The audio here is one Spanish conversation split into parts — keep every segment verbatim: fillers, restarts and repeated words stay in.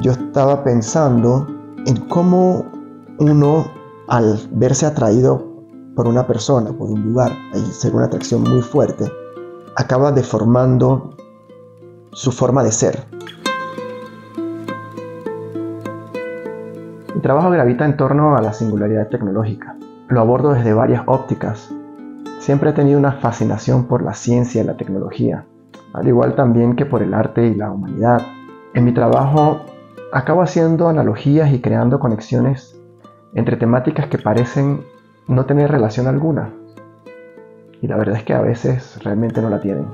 yo estaba pensando en cómo uno, al verse atraído por una persona, por un lugar, hay ser una atracción muy fuerte, acaba deformando su forma de ser. Mi trabajo gravita en torno a la singularidad tecnológica. Lo abordo desde varias ópticas. Siempre he tenido una fascinación por la ciencia y la tecnología, al igual también que por el arte y la humanidad. En mi trabajo acabo haciendo analogías y creando conexiones entre temáticas que parecen no tener relación alguna. Y la verdad es que a veces realmente no la tienen.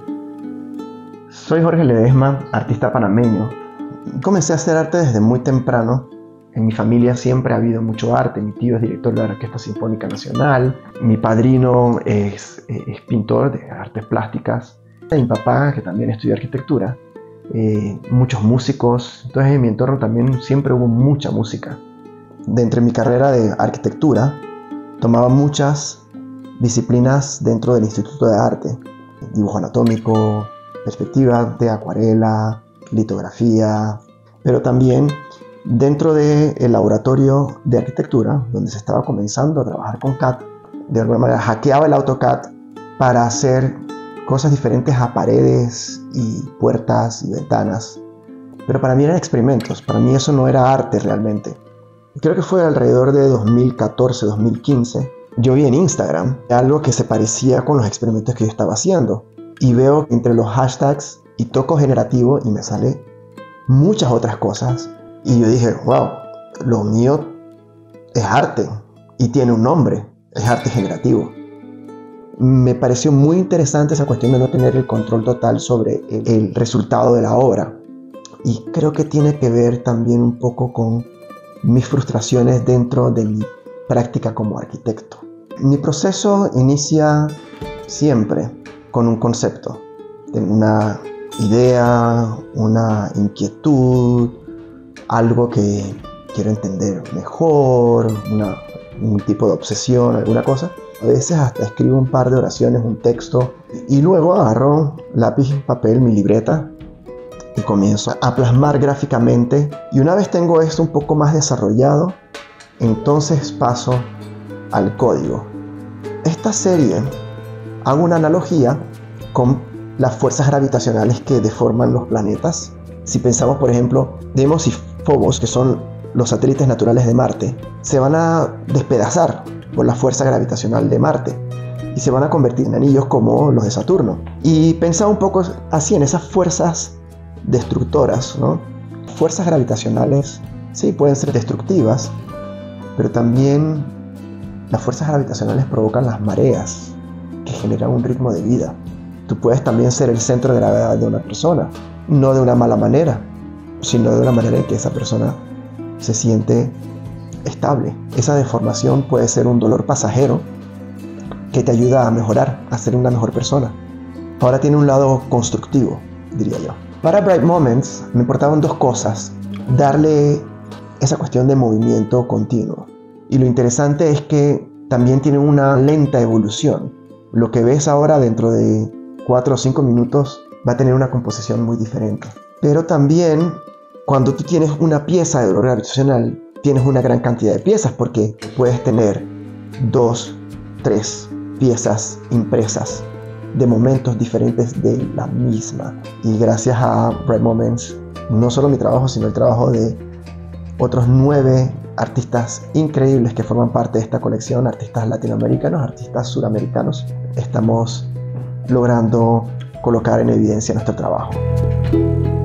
Soy Jorge Ledesma, artista panameño. Comencé a hacer arte desde muy temprano. En mi familia siempre ha habido mucho arte. Mi tío es director de la Orquesta Sinfónica Nacional. Mi padrino es, es pintor de artes plásticas. Mi papá, que también estudió arquitectura. Eh, muchos músicos. Entonces en mi entorno también siempre hubo mucha música. Dentro de mi carrera de arquitectura, tomaba muchas disciplinas dentro del Instituto de Arte. Dibujo anatómico, perspectiva de acuarela, litografía, pero también dentro del laboratorio de arquitectura, donde se estaba comenzando a trabajar con C A D, de alguna manera hackeaba el AutoCAD para hacer cosas diferentes a paredes y puertas y ventanas. Pero para mí eran experimentos, para mí eso no era arte realmente. Creo que fue alrededor de dos mil catorce, dos mil quince. Yo vi en Instagram algo que se parecía con los experimentos que yo estaba haciendo. Y veo entre los hashtags y toco generativo y me sale muchas otras cosas. Y yo dije, wow, lo mío es arte y tiene un nombre, es arte generativo. Me pareció muy interesante esa cuestión de no tener el control total sobre el, el resultado de la obra. Y creo que tiene que ver también un poco con mis frustraciones dentro de mi práctica como arquitecto. Mi proceso inicia siempre con un concepto, tengo una idea, una inquietud, algo que quiero entender mejor, una, un tipo de obsesión, alguna cosa. A veces hasta escribo un par de oraciones, un texto, y luego agarro lápiz, papel, mi libreta y comienzo a plasmar gráficamente. Y una vez tengo esto un poco más desarrollado, entonces paso al código. Esta serie hago una analogía con las fuerzas gravitacionales que deforman los planetas. Si pensamos, por ejemplo, Deimos y Phobos, que son los satélites naturales de Marte, se van a despedazar por la fuerza gravitacional de Marte y se van a convertir en anillos como los de Saturno. Y pensaba un poco así en esas fuerzas destructoras, ¿no? Fuerzas gravitacionales, sí, pueden ser destructivas, pero también las fuerzas gravitacionales provocan las mareas que generan un ritmo de vida. Tú puedes también ser el centro de gravedad de una persona, no de una mala manera, sino de una manera en que esa persona se siente estable. Esa deformación puede ser un dolor pasajero que te ayuda a mejorar, a ser una mejor persona. Ahora tiene un lado constructivo, diría yo. Para Bright Moments me importaban dos cosas: darle esa cuestión de movimiento continuo. Y lo interesante es que también tiene una lenta evolución. Lo que ves ahora dentro de cuatro o cinco minutos va a tener una composición muy diferente. Pero también cuando tú tienes una pieza de dolor gravitacional, tienes una gran cantidad de piezas, porque puedes tener dos, tres piezas impresas de momentos diferentes de la misma. Y gracias a Bright Moments, no solo mi trabajo, sino el trabajo de otros nueve artistas increíbles que forman parte de esta colección, artistas latinoamericanos, artistas suramericanos, estamos logrando colocar en evidencia nuestro trabajo.